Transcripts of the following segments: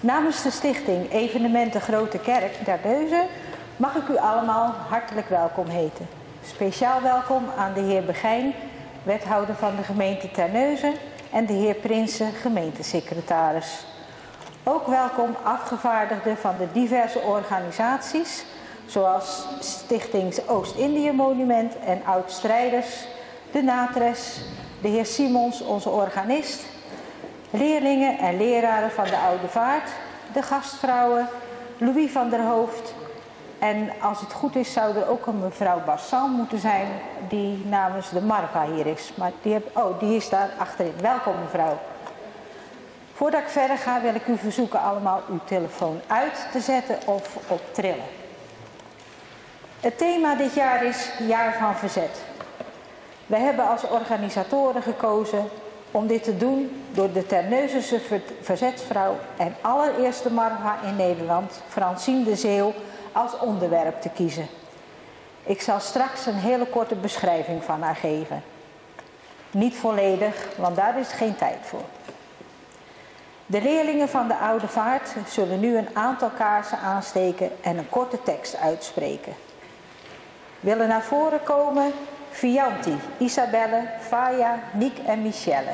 Namens de stichting Evenementen Grote Kerk Terneuzen mag ik u allemaal hartelijk welkom heten. Speciaal welkom aan de heer Begijn, wethouder van de gemeente Terneuzen, en de heer Prinsen, gemeentesecretaris. Ook welkom afgevaardigden van de diverse organisaties, zoals Stichting Oost-Indië Monument en Oud-Strijders, de Natres, de heer Simons, onze organist, leerlingen en leraren van de Oude Vaart, de gastvrouwen, Louis van der Hoofd. En als het goed is, zou er ook een mevrouw Bassan moeten zijn die namens de Marva hier is. Maar die is daar achterin. Welkom mevrouw. Voordat ik verder ga, wil ik u verzoeken allemaal uw telefoon uit te zetten of op trillen. Het thema dit jaar is Jaar van Verzet. Wij hebben als organisatoren gekozen om dit te doen door de Terneuzense verzetsvrouw en allereerste Marva in Nederland, Francine de Zeeuw, als onderwerp te kiezen. Ik zal straks een hele korte beschrijving van haar geven. Niet volledig, want daar is geen tijd voor. De leerlingen van de Oude Vaart zullen nu een aantal kaarsen aansteken en een korte tekst uitspreken. Willen naar voren komen Vianti, Isabelle, Faya, Niek en Michelle.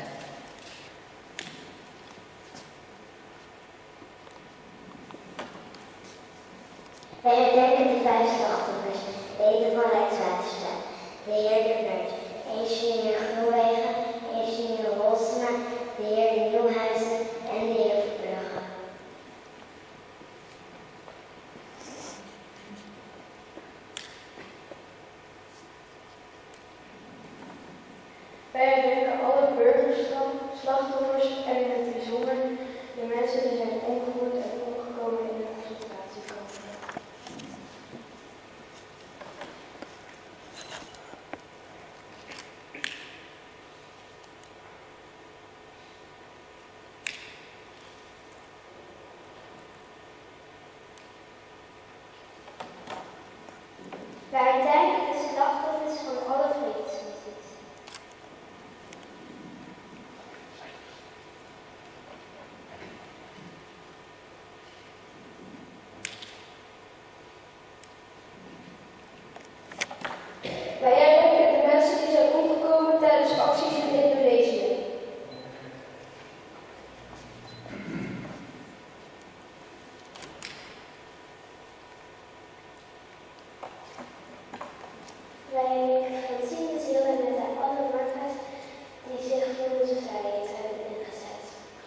Wij herdenken de 5 slachtoffers, leden van Rijkswaterstaat, de heer De Vert, ingenieur Groenwegen, ingenieur Holsema, de heer Nieuwhuizen en de heer Verbrugge. Wij herdenken alle burgerslachtoffers en in het bijzonder de mensen die zijn omgevoerd en omgekomen in de concentratiekampen. Wij herdenken de slachtoffers van alle vredesmissies. Wij herdenken de mensen die zijn omgekomen tijdens acties in Indonesië. Wij herdenken Francine de Zeeuw en met alle Martha's die zich voor onze vrijheid hebben ingezet.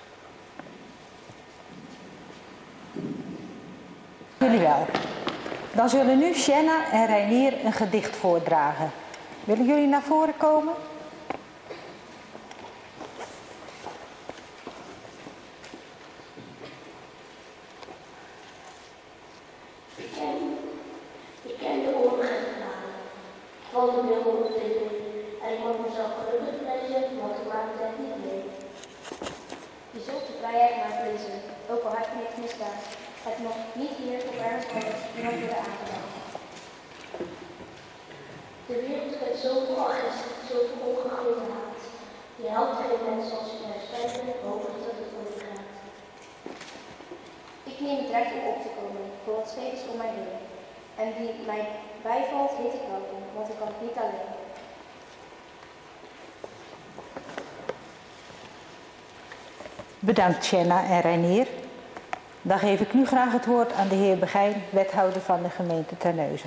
Jullie wel. Dan zullen nu Sjenna en Reinier een gedicht voordragen. Willen jullie naar voren komen? Ik ken de oorlog en verhalen van de wereldontwikkeling en ik mag mezelf gelukkig prijzen, want ik maak het niet mee. Je zult de vrijheid maar verliezen, ook al heb je niks misdaan. Het mag niet hier op ernstig iemand worden aangedaan. De wereld kent zoveel agressie, zoveel ongegronde haat. Je helpt geen mens als je naar spijt hopelijk dat het over gaat. Ik neem het recht om op te komen voor wat steeds om mij heen. En die mij bijvalt, heet ik welkom, want ik kan het niet alleen. Bedankt Sjenna en Reinier. Dan geef ik nu graag het woord aan de heer Begijn, wethouder van de gemeente Terneuzen.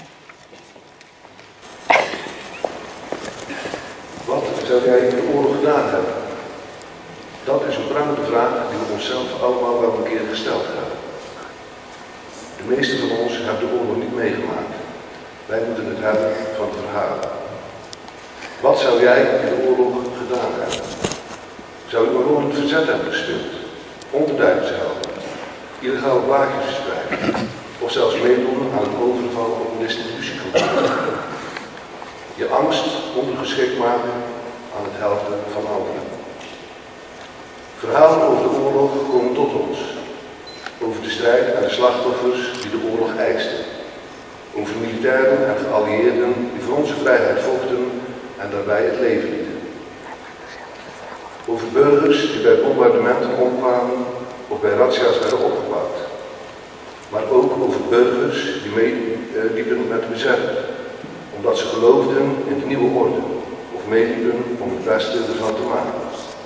Wat zou jij in de oorlog gedaan hebben? Dat is een prangende vraag die we onszelf allemaal wel een keer gesteld hebben. De meesten van ons hebben de oorlog niet meegemaakt. Wij moeten het hebben van het verhaal. Wat zou jij in de oorlog gedaan hebben? Zou je maar het verzet hebben gesteund, onderduikers helpen, illegale blaadjes verspreiden of zelfs meedoen aan een overval op een distributiekantoor? Je angst ondergeschikt maken aan het helpen van anderen. Verhalen over de oorlog komen tot ons. Over de strijd en de slachtoffers die de oorlog eisten. Over militairen en geallieerden die voor onze vrijheid vochten en daarbij het leven lieten. Over burgers die bij bombardementen omkwamen of bij razzia's werden opgepakt. maar ook over burgers die meeliepen met de bezetter, omdat ze geloofden in de nieuwe orde of meeliepen om het beste ervan te maken.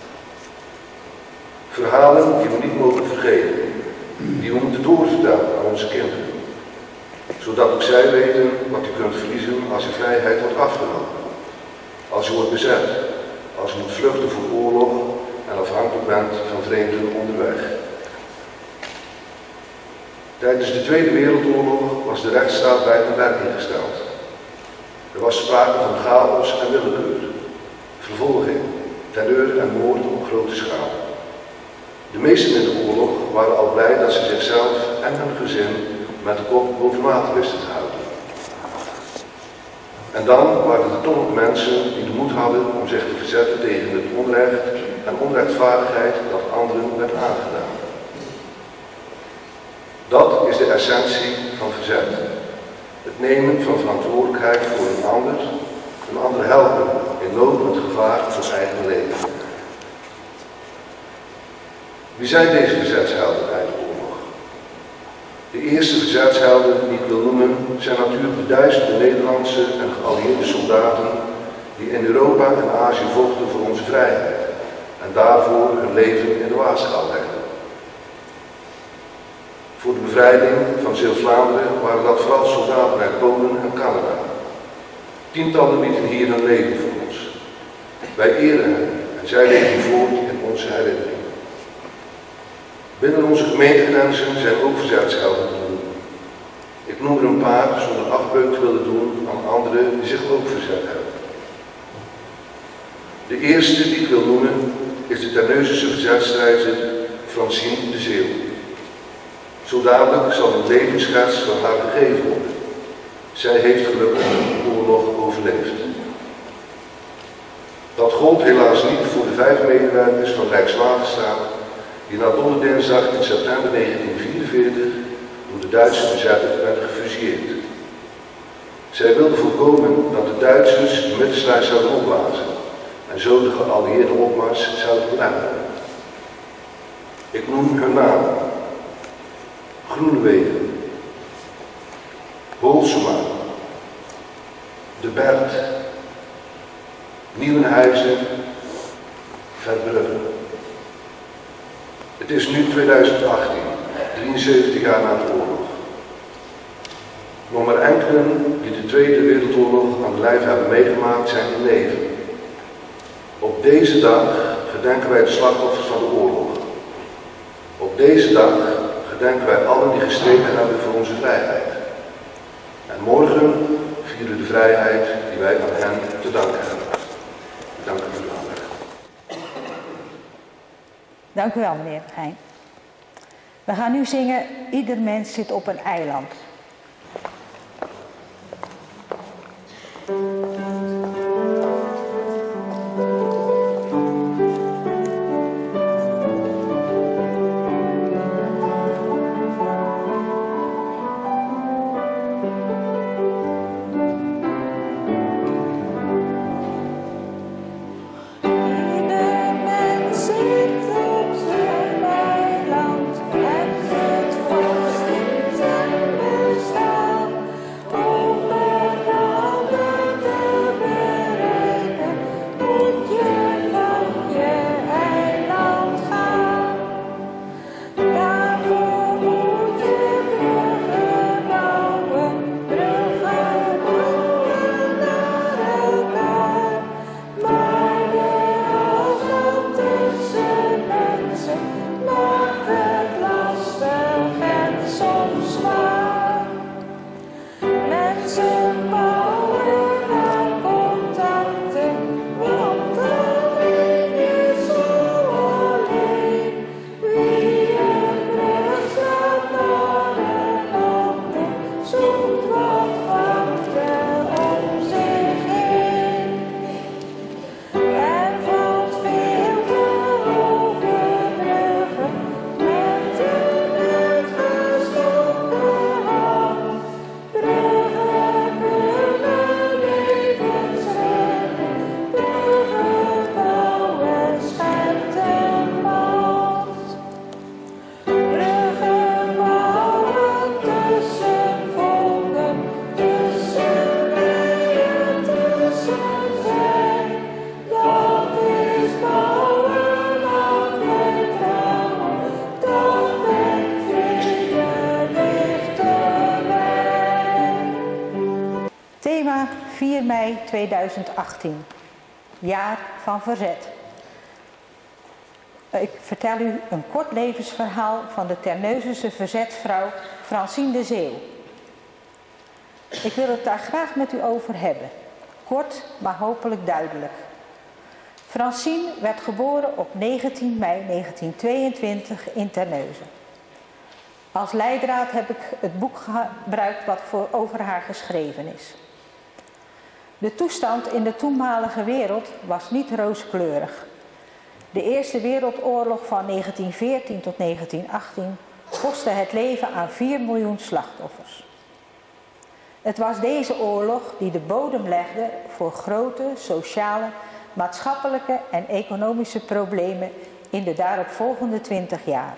Verhalen die we niet mogen vergeten, die we moeten doorvertellen aan onze kinderen, zodat ook zij weten wat u kunt verliezen als uw vrijheid wordt afgenomen, als u wordt bezet, als u moet vluchten voor oorlog en afhankelijk bent van vreemden onderweg. Tijdens de Tweede Wereldoorlog was de rechtsstaat buiten werking gesteld. Er was sprake van chaos en willekeur, vervolging, terreur en moord op grote schaal. De meesten in de oorlog waren al blij dat ze zichzelf en hun gezin met de kop boven water wisten te houden. En dan waren er toch nog mensen die de moed hadden om zich te verzetten tegen het onrecht en onrechtvaardigheid dat anderen werd aangedaan. Dat is de essentie van verzet. Het nemen van verantwoordelijkheid voor een ander helpen in nood met gevaar voor eigen leven. Wie zijn deze verzetshelden bij de oorlog? De eerste verzetshelden die ik wil noemen zijn natuurlijk de duizenden Nederlandse en geallieerde soldaten die in Europa en Azië vochten voor onze vrijheid en daarvoor hun leven in de waagschaal legden. Voor de bevrijding van Zeeuws-Vlaanderen waren dat vooral soldaten uit Polen en Canada. Tientallen lieten hier hun leven voor ons. Wij eren hen en zij leven voort in onze herinnering. Binnen onze gemeentegrenzen zijn ook verzetshelden te noemen. Ik noem er een paar zonder afbreuk te willen doen aan anderen die zich ook verzet hebben. De eerste die ik wil noemen is de Terneuzense verzetstrijder Francine de Zeeuw. Zo dadelijk zal een levensschets van haar gegeven worden. Zij heeft gelukkig de oorlog overleefd. Dat gold helaas niet voor de 5 medewerkers van Rijkswaterstaat die na donderdinsdag in september 1944 door de Duitse bezetter werden gefusilleerd. Zij wilden voorkomen dat de Duitsers de middensluis zouden opblazen en zo de geallieerde opmars zouden belemmeren. Ik noem hun namen: Groenewegen, Bolsema, De Bert, Nieuwenhuizen, Verbrugge. Het is nu 2018, 73 jaar na de oorlog. Nog maar enkelen die de Tweede Wereldoorlog aan de lijf hebben meegemaakt zijn in leven. Op deze dag gedenken wij de slachtoffers van de oorlog. Op deze dag gedenken wij allen die gestreden hebben voor onze vrijheid. En morgen vieren we de vrijheid die wij aan hen te danken hebben. Dank u voor uw aandacht. Dank u wel, meneer Heijn. We gaan nu zingen Ieder mens zit op een eiland. Bestaan, over Thema 4 mei 2018. Jaar van verzet. Ik vertel u een kort levensverhaal van de Terneuzense verzetsvrouw Francine de Zeeuw. Ik wil het daar graag met u over hebben. Kort, maar hopelijk duidelijk. Francine werd geboren op 19 mei 1922 in Terneuzen. Als leidraad heb ik het boek gebruikt wat over haar geschreven is. De toestand in de toenmalige wereld was niet rooskleurig. De Eerste Wereldoorlog van 1914 tot 1918 kostte het leven aan 4 miljoen slachtoffers. Het was deze oorlog die de bodem legde voor grote sociale, maatschappelijke en economische problemen in de daaropvolgende 20 jaar.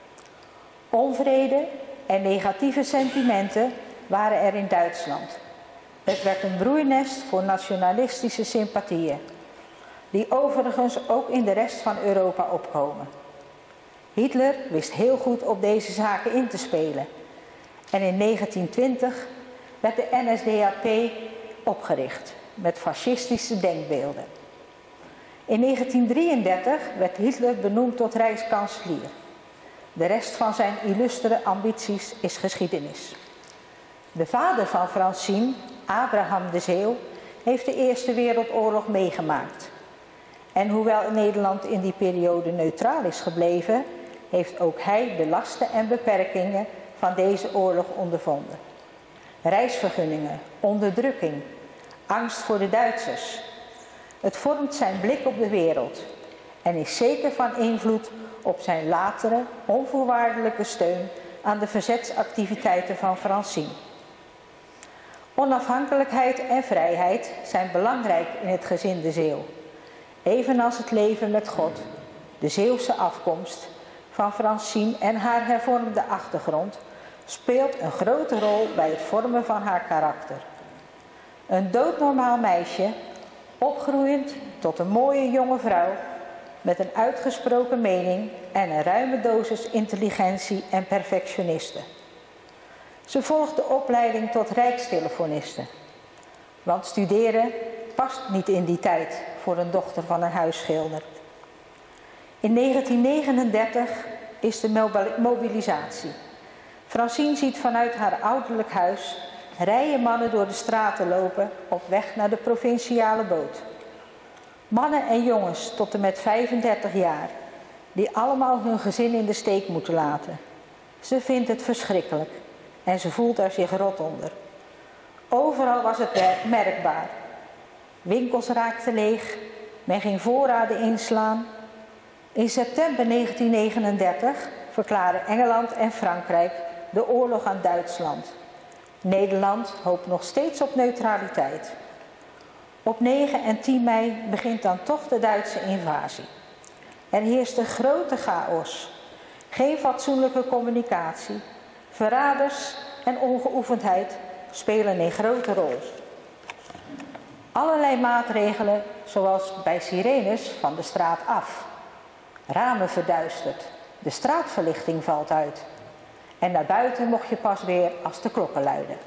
Onvrede en negatieve sentimenten waren er in Duitsland. Het werd een broeinest voor nationalistische sympathieën, die overigens ook in de rest van Europa opkomen. Hitler wist heel goed op deze zaken in te spelen. En in 1920 werd de NSDAP opgericht met fascistische denkbeelden. In 1933 werd Hitler benoemd tot rijkskanselier. De rest van zijn illustere ambities is geschiedenis. De vader van Francine, Abraham de Zeeuw, heeft de Eerste Wereldoorlog meegemaakt. En hoewel Nederland in die periode neutraal is gebleven, heeft ook hij de lasten en beperkingen van deze oorlog ondervonden. Reisvergunningen, onderdrukking, angst voor de Duitsers. Het vormt zijn blik op de wereld en is zeker van invloed op zijn latere, onvoorwaardelijke steun aan de verzetsactiviteiten van Francine. Onafhankelijkheid en vrijheid zijn belangrijk in het gezin de Zeeuw. Evenals het leven met God, de Zeeuwse afkomst van Francine en haar hervormde achtergrond speelt een grote rol bij het vormen van haar karakter. Een doodnormaal meisje, opgroeiend tot een mooie jonge vrouw met een uitgesproken mening en een ruime dosis intelligentie en perfectioniste. Ze volgt de opleiding tot rijkstelefoniste, want studeren past niet in die tijd voor een dochter van een huisschilder. In 1939 is de mobilisatie. Francine ziet vanuit haar ouderlijk huis rijen mannen door de straten lopen op weg naar de provinciale boot. Mannen en jongens tot en met 35 jaar, die allemaal hun gezin in de steek moeten laten. Ze vindt het verschrikkelijk en ze voelt er zich rot onder. Overal was het merkbaar. Winkels raakten leeg, men ging voorraden inslaan. In september 1939 verklaren Engeland en Frankrijk de oorlog aan Duitsland. Nederland hoopt nog steeds op neutraliteit. Op 9 en 10 mei begint dan toch de Duitse invasie. Er heerst een grote chaos. Geen fatsoenlijke communicatie. Verraders en ongeoefendheid spelen een grote rol. Allerlei maatregelen, zoals bij sirenes, van de straat af. Ramen verduisterd. De straatverlichting valt uit. En naar buiten mocht je pas weer als de klokken luiden.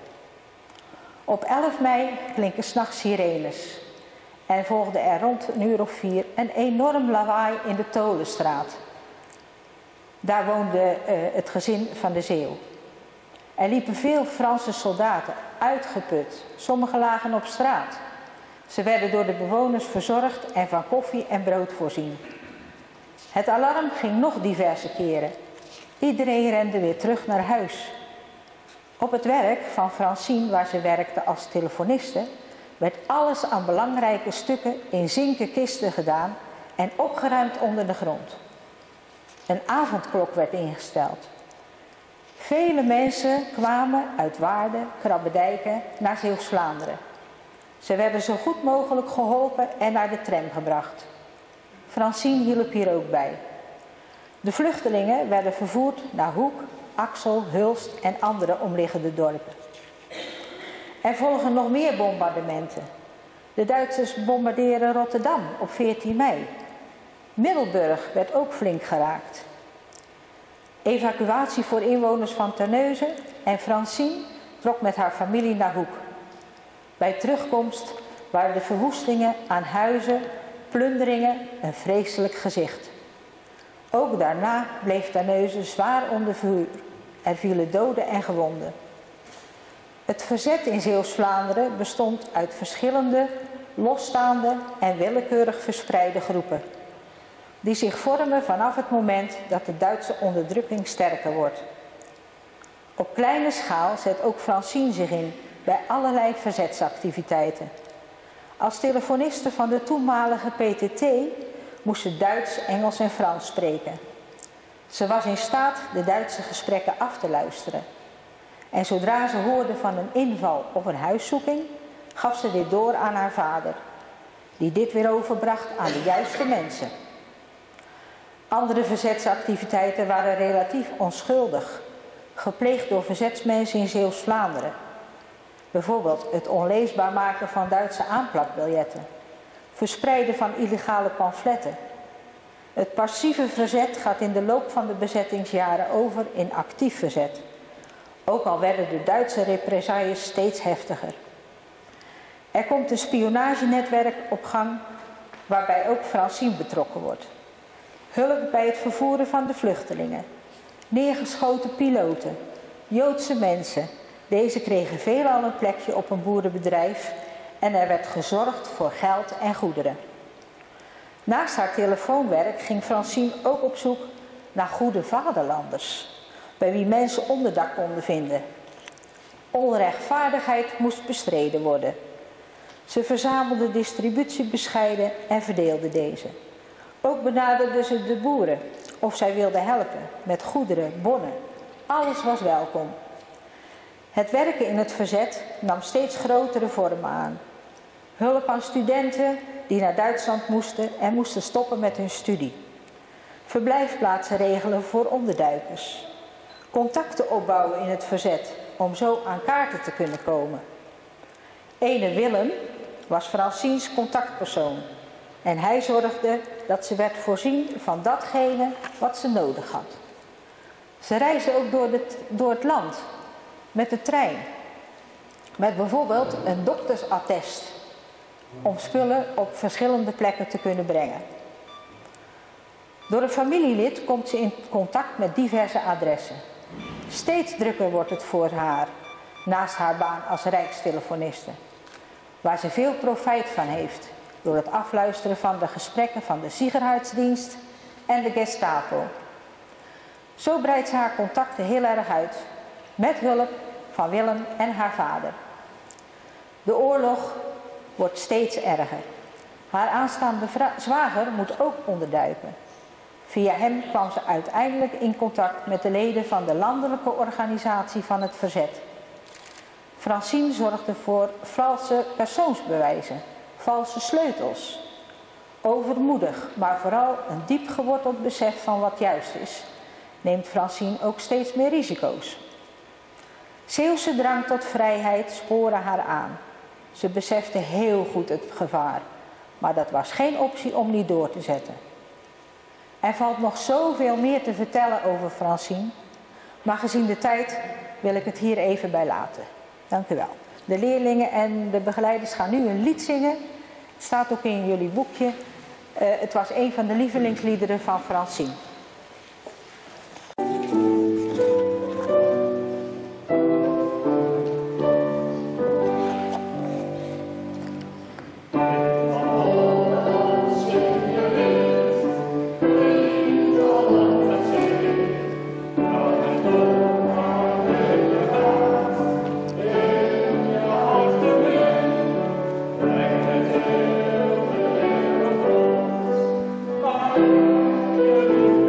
Op 11 mei klinken 's nachts sirenes. En volgde er rond een uur of 4 een enorm lawaai in de Tolenstraat. Daar woonde het gezin van de Zeeuw. Er liepen veel Franse soldaten, uitgeput. Sommigen lagen op straat. Ze werden door de bewoners verzorgd en van koffie en brood voorzien. Het alarm ging nog diverse keren. Iedereen rende weer terug naar huis. Op het werk van Francine, waar ze werkte als telefoniste, werd alles aan belangrijke stukken in zinken kisten gedaan en opgeruimd onder de grond. Een avondklok werd ingesteld. Vele mensen kwamen uit Waarden, Krabbedijken naar Zeeuws-Vlaanderen. Ze werden zo goed mogelijk geholpen en naar de tram gebracht. Francine hielp hier ook bij. De vluchtelingen werden vervoerd naar Hoek, Axel, Hulst en andere omliggende dorpen. Er volgen nog meer bombardementen. De Duitsers bombarderen Rotterdam op 14 mei. Middelburg werd ook flink geraakt. Evacuatie voor inwoners van Terneuzen en Francine trok met haar familie naar Hoek. Bij terugkomst waren de verwoestingen aan huizen, plunderingen een vreselijk gezicht. Ook daarna bleef Terneuzen zwaar onder vuur. Er vielen doden en gewonden. Het verzet in Zeeuws-Vlaanderen bestond uit verschillende, losstaande en willekeurig verspreide groepen, die zich vormen vanaf het moment dat de Duitse onderdrukking sterker wordt. Op kleine schaal zet ook Francine zich in bij allerlei verzetsactiviteiten. Als telefoniste van de toenmalige PTT moest ze Duits, Engels en Frans spreken. Ze was in staat de Duitse gesprekken af te luisteren. En zodra ze hoorde van een inval of een huiszoeking, gaf ze dit door aan haar vader, die dit weer overbracht aan de juiste mensen. Andere verzetsactiviteiten waren relatief onschuldig, gepleegd door verzetsmensen in Zeeuws-Vlaanderen. Bijvoorbeeld het onleesbaar maken van Duitse aanplakbiljetten, verspreiden van illegale pamfletten. Het passieve verzet gaat in de loop van de bezettingsjaren over in actief verzet. Ook al werden de Duitse represailles steeds heftiger. Er komt een spionagenetwerk op gang waarbij ook Francine betrokken wordt. Hulp bij het vervoeren van de vluchtelingen. Neergeschoten piloten. Joodse mensen. Deze kregen veelal een plekje op een boerenbedrijf en er werd gezorgd voor geld en goederen. Naast haar telefoonwerk ging Francine ook op zoek naar goede vaderlanders, bij wie mensen onderdak konden vinden. Onrechtvaardigheid moest bestreden worden. Ze verzamelde distributiebescheiden en verdeelde deze. Ook benaderde ze de boeren of zij wilden helpen met goederen, bonnen. Alles was welkom. Het werken in het verzet nam steeds grotere vormen aan. Hulp aan studenten die naar Duitsland moesten en moesten stoppen met hun studie. Verblijfplaatsen regelen voor onderduikers. Contacten opbouwen in het verzet om zo aan kaarten te kunnen komen. Ene Willem was Francine's contactpersoon en hij zorgde dat ze werd voorzien van datgene wat ze nodig had. Ze reisde ook door het land met de trein, met bijvoorbeeld een doktersattest om spullen op verschillende plekken te kunnen brengen. Door een familielid komt ze in contact met diverse adressen. Steeds drukker wordt het voor haar, naast haar baan als rijkstelefoniste, waar ze veel profijt van heeft door het afluisteren van de gesprekken van de Sicherheidsdienst en de Gestapo. Zo breidt ze haar contacten heel erg uit, met hulp van Willem en haar vader. De oorlog wordt steeds erger. Haar aanstaande zwager moet ook onderduiken. Via hem kwam ze uiteindelijk in contact met de leden van de landelijke organisatie van het verzet. Francine zorgde voor valse persoonsbewijzen, valse sleutels. Overmoedig, maar vooral een diep geworteld besef van wat juist is, neemt Francine ook steeds meer risico's. Zeeuwse drang tot vrijheid spoorde haar aan. Ze besefte heel goed het gevaar, maar dat was geen optie om niet door te zetten. Er valt nog zoveel meer te vertellen over Francine, maar gezien de tijd wil ik het hier even bij laten. Dank u wel. De leerlingen en de begeleiders gaan nu een lied zingen. Het staat ook in jullie boekje. Het was een van de lievelingsliederen van Francine. Thank you.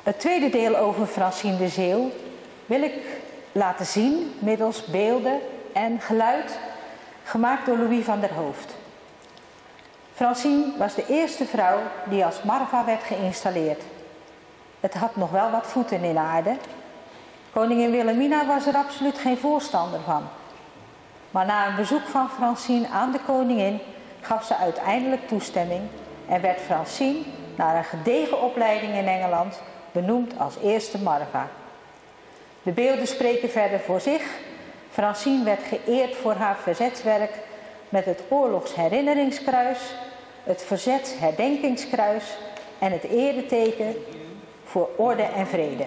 Het tweede deel over Francine de Zeeuw wil ik laten zien middels beelden en geluid gemaakt door Louis van der Hoofd. Francine was de eerste vrouw die als Marva werd geïnstalleerd. Het had nog wel wat voeten in de aarde. Koningin Wilhelmina was er absoluut geen voorstander van. Maar na een bezoek van Francine aan de koningin gaf ze uiteindelijk toestemming en werd Francine na een gedegen opleiding in Engeland benoemd als eerste Marva. De beelden spreken verder voor zich. Francine werd geëerd voor haar verzetswerk met het Oorlogsherinneringskruis, het Verzetsherdenkingskruis en het ereteken voor orde en vrede.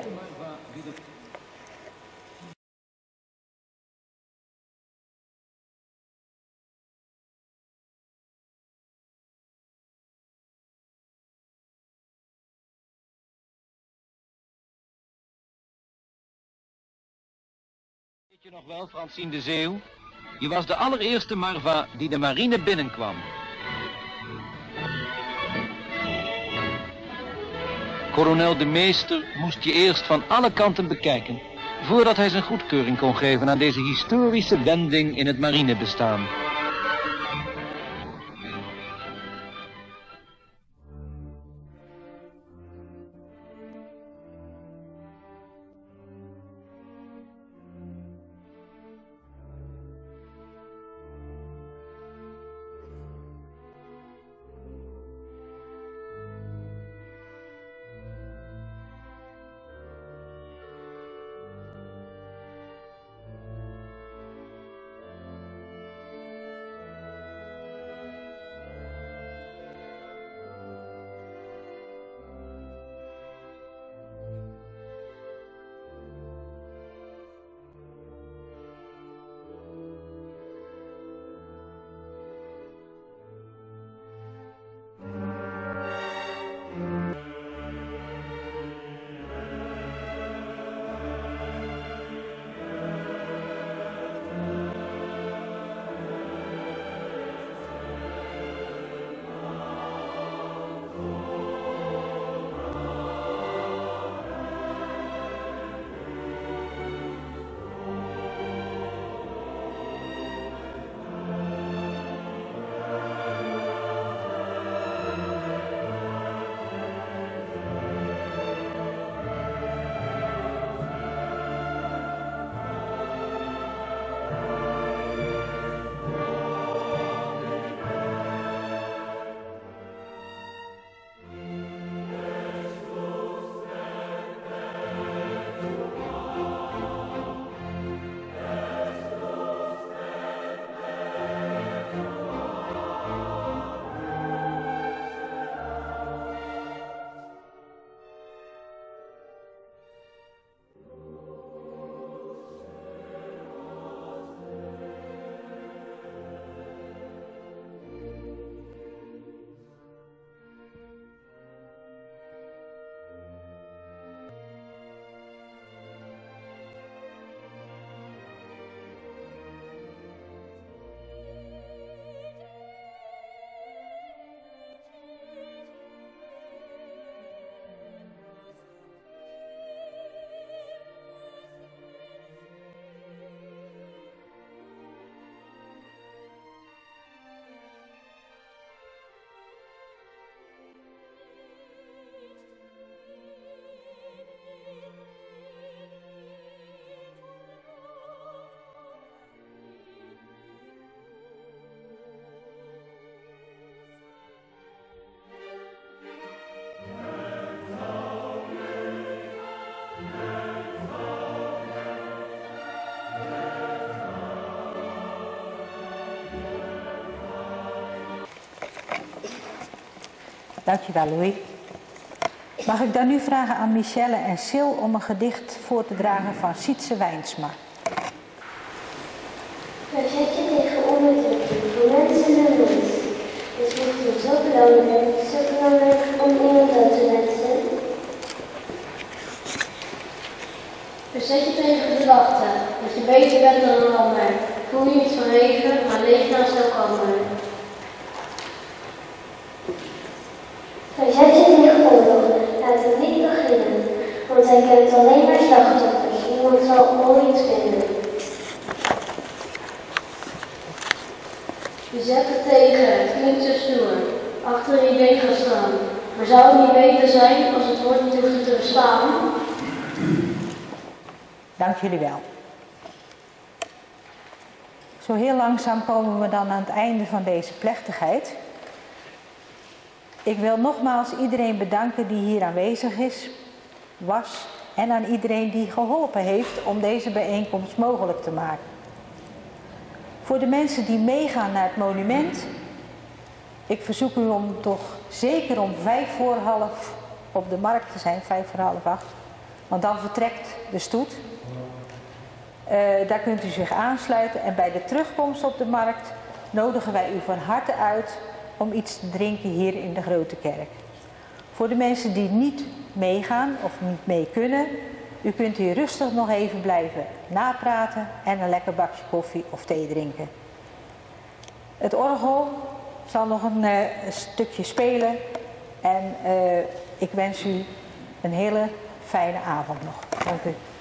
Weet je nog wel, Francine de Zeeuw? Je was de allereerste Marva die de marine binnenkwam. Kolonel de Meester moest je eerst van alle kanten bekijken, voordat hij zijn goedkeuring kon geven aan deze historische wending in het marinebestaan. Dankjewel, Louis. Mag ik dan nu vragen aan Michelle en Sil om een gedicht voor te dragen van Sietse Wijnsma. Verzet je tegen onderdrukking voor mensen en mensen. Het is misschien zo belangrijk om iemand dood te wensen. Verzet je tegen de gedachte dat je beter bent dan een ander. Voel je niet verheven, maar leef naast elkaar. Verzet je tegen oorlog, laat het niet beginnen. betekent alleen maar slachtoffers. Iemand zal nooit vinden. Je zet het tegen, het klinkt zo stoer. Achter een idee gaan staan. Maar zou het niet beter zijn als het woord niet hoefde te bestaan? Dank jullie wel. Zo heel langzaam komen we dan aan het einde van deze plechtigheid. Ik wil nogmaals iedereen bedanken die hier aanwezig was en aan iedereen die geholpen heeft om deze bijeenkomst mogelijk te maken. Voor de mensen die meegaan naar het monument, ik verzoek u om toch zeker om 7:45 op de markt te zijn, 7:45, want dan vertrekt de stoet. Daar kunt u zich aansluiten en bij de terugkomst op de markt nodigen wij u van harte uit om iets te drinken hier in de Grote Kerk. Voor de mensen die niet meegaan of niet mee kunnen, u kunt hier rustig nog even blijven napraten en een lekker bakje koffie of thee drinken. Het orgel zal nog een stukje spelen en ik wens u een hele fijne avond nog. Dank u.